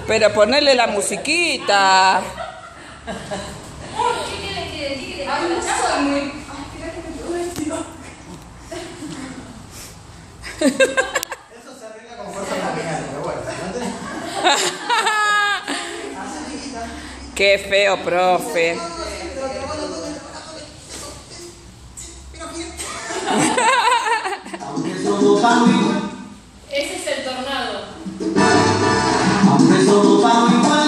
Pero ponerle la musiquita. Eso se arregla con fuerza abdominal, pero bueno. Qué feo, profe. Ese es el tornado. Aunque somos tan igual.